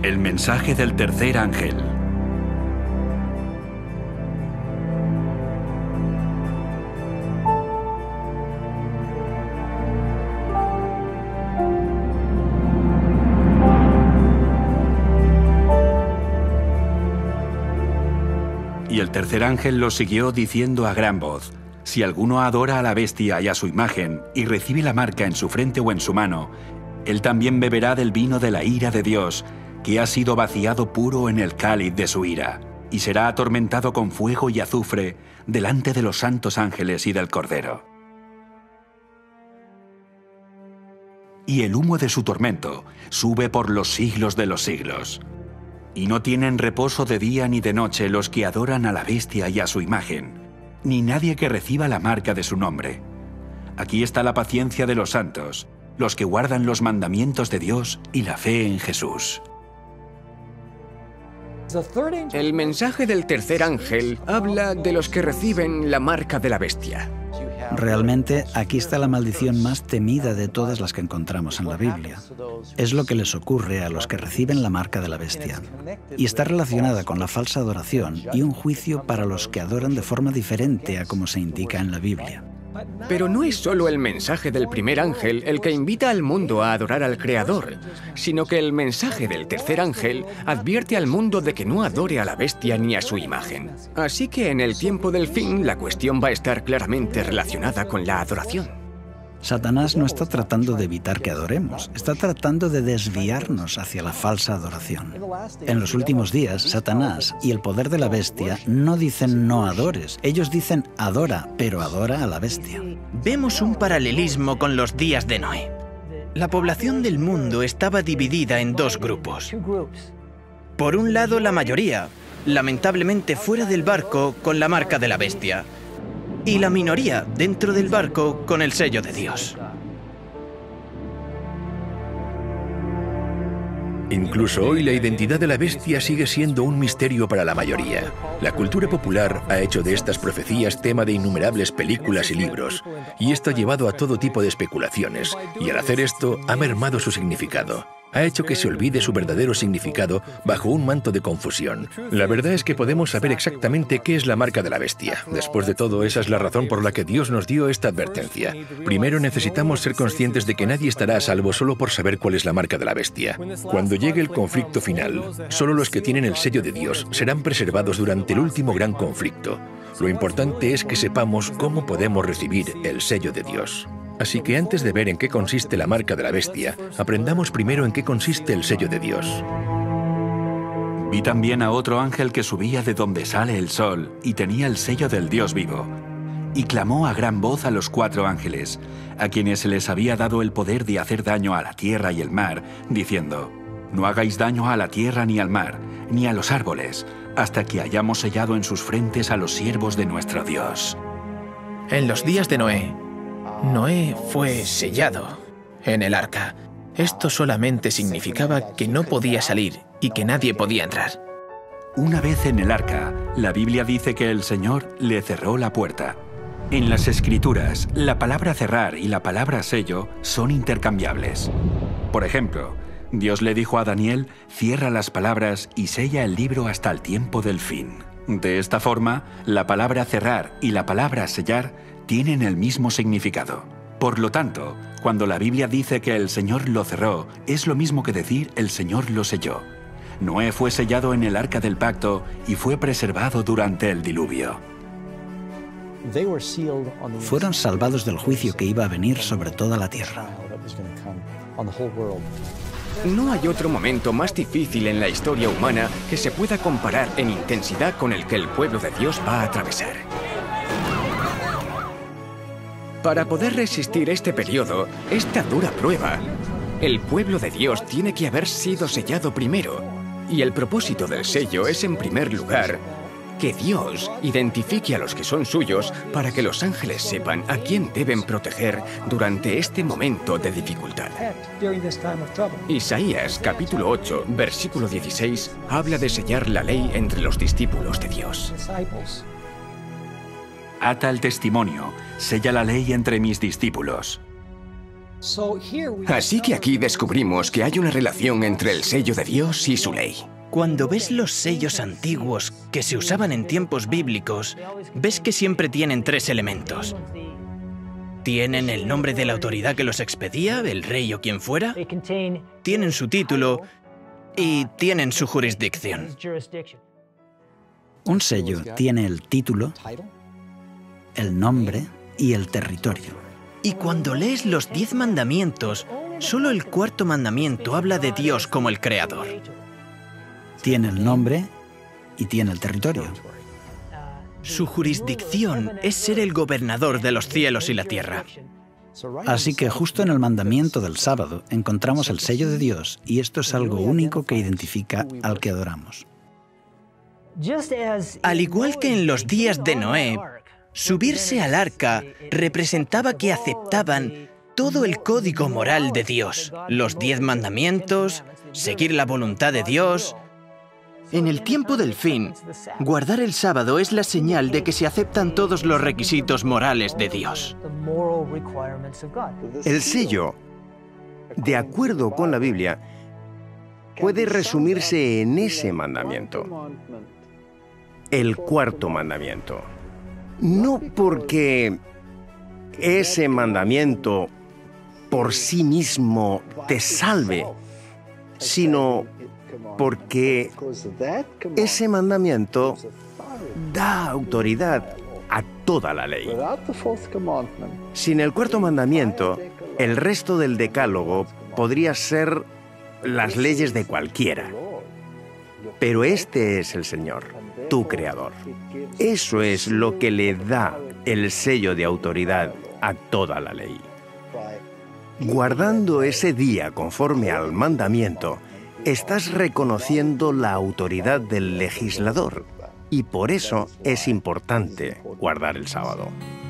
El mensaje del tercer ángel. Y el tercer ángel los siguió diciendo a gran voz: si alguno adora a la bestia y a su imagen, y recibe la marca en su frente o en su mano, él también beberá del vino de la ira de Dios, que ha sido vaciado puro en el cáliz de su ira, y será atormentado con fuego y azufre delante de los santos ángeles y del Cordero. Y el humo de su tormento sube por los siglos de los siglos. Y no tienen reposo de día ni de noche los que adoran a la bestia y a su imagen, ni nadie que reciba la marca de su nombre. Aquí está la paciencia de los santos, los que guardan los mandamientos de Dios y la fe en Jesús. El mensaje del tercer ángel habla de los que reciben la marca de la bestia. Realmente, aquí está la maldición más temida de todas las que encontramos en la Biblia. Es lo que les ocurre a los que reciben la marca de la bestia. Y está relacionada con la falsa adoración y un juicio para los que adoran de forma diferente a como se indica en la Biblia. Pero no es solo el mensaje del primer ángel el que invita al mundo a adorar al Creador, sino que el mensaje del tercer ángel advierte al mundo de que no adore a la bestia ni a su imagen. Así que en el tiempo del fin la cuestión va a estar claramente relacionada con la adoración. Satanás no está tratando de evitar que adoremos, está tratando de desviarnos hacia la falsa adoración. En los últimos días, Satanás y el poder de la bestia no dicen no adores, ellos dicen adora, pero adora a la bestia. Vemos un paralelismo con los días de Noé. La población del mundo estaba dividida en dos grupos. Por un lado, la mayoría, lamentablemente fuera del barco con la marca de la bestia, y la minoría dentro del barco con el sello de Dios. Incluso hoy la identidad de la bestia sigue siendo un misterio para la mayoría. La cultura popular ha hecho de estas profecías tema de innumerables películas y libros, y esto ha llevado a todo tipo de especulaciones, y al hacer esto ha mermado su significado. Ha hecho que se olvide su verdadero significado bajo un manto de confusión. La verdad es que podemos saber exactamente qué es la marca de la bestia. Después de todo, esa es la razón por la que Dios nos dio esta advertencia. Primero necesitamos ser conscientes de que nadie estará a salvo solo por saber cuál es la marca de la bestia. Cuando llegue el conflicto final, solo los que tienen el sello de Dios serán preservados durante el último gran conflicto. Lo importante es que sepamos cómo podemos recibir el sello de Dios. Así que antes de ver en qué consiste la marca de la bestia, aprendamos primero en qué consiste el sello de Dios. Vi también a otro ángel que subía de donde sale el sol y tenía el sello del Dios vivo. Y clamó a gran voz a los 4 ángeles, a quienes se les había dado el poder de hacer daño a la tierra y el mar, diciendo: no hagáis daño a la tierra ni al mar, ni a los árboles, hasta que hayamos sellado en sus frentes a los siervos de nuestro Dios. En los días de Noé fue sellado en el arca. Esto solamente significaba que no podía salir y que nadie podía entrar. Una vez en el arca, la Biblia dice que el Señor le cerró la puerta. En las Escrituras, la palabra cerrar y la palabra sello son intercambiables. Por ejemplo, Dios le dijo a Daniel: cierra las palabras y sella el libro hasta el tiempo del fin. De esta forma, la palabra cerrar y la palabra sellar tienen el mismo significado. Por lo tanto, cuando la Biblia dice que el Señor lo cerró, es lo mismo que decir el Señor lo selló. Noé fue sellado en el arca del pacto y fue preservado durante el diluvio. Fueron salvados del juicio que iba a venir sobre toda la tierra. No hay otro momento más difícil en la historia humana que se pueda comparar en intensidad con el que el pueblo de Dios va a atravesar. Para poder resistir este periodo, esta dura prueba, el pueblo de Dios tiene que haber sido sellado primero. Y el propósito del sello es, en primer lugar, que Dios identifique a los que son suyos para que los ángeles sepan a quién deben proteger durante este momento de dificultad. Isaías, capítulo 8, versículo 16, habla de sellar la ley entre los discípulos de Dios. Ata el testimonio, sella la ley entre mis discípulos. Así que aquí descubrimos que hay una relación entre el sello de Dios y su ley. Cuando ves los sellos antiguos que se usaban en tiempos bíblicos, ves que siempre tienen 3 elementos. Tienen el nombre de la autoridad que los expedía, el rey o quien fuera, tienen su título y tienen su jurisdicción. Un sello tiene el título, el nombre y el territorio. Y cuando lees los 10 mandamientos, solo el 4.º mandamiento habla de Dios como el creador. Tiene el nombre y tiene el territorio. Su jurisdicción es ser el gobernador de los cielos y la tierra. Así que justo en el mandamiento del sábado encontramos el sello de Dios y esto es algo único que identifica al que adoramos. Al igual que en los días de Noé, subirse al arca representaba que aceptaban todo el código moral de Dios, los 10 mandamientos, seguir la voluntad de Dios. En el tiempo del fin, guardar el sábado es la señal de que se aceptan todos los requisitos morales de Dios. El sello, de acuerdo con la Biblia, puede resumirse en ese mandamiento, el 4.º mandamiento. No porque ese mandamiento por sí mismo te salve, sino porque ese mandamiento da autoridad a toda la ley. Sin el 4.º mandamiento, el resto del decálogo podría ser las leyes de cualquiera. Pero este es el Señor, tu Creador. Eso es lo que le da el sello de autoridad a toda la ley. Guardando ese día conforme al mandamiento, estás reconociendo la autoridad del legislador y por eso es importante guardar el sábado.